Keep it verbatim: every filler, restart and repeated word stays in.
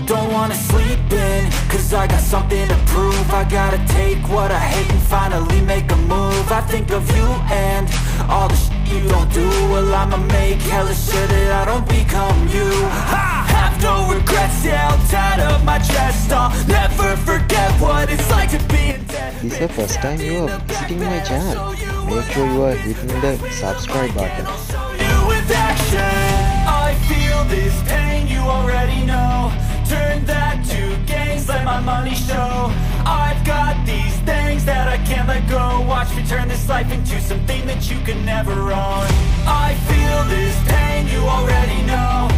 don't wanna sleep in, cause I got something to prove. I gotta take what I hate and finally make a move. I think of you and all the shit you don't do. Well, I'ma make hella sure that I don't become you. I have no regrets, yeah, I'll tie up my chest. I'll never forget what it's like to be in debt. This is the first time you are visiting my channel. Make sure you are hitting the subscribe button. With action, I feel this pain, you already know. Turn that to gains, let my money show. I've got these things that I can't let go. Watch me turn this life into something that you can never own. I feel this pain, you already know.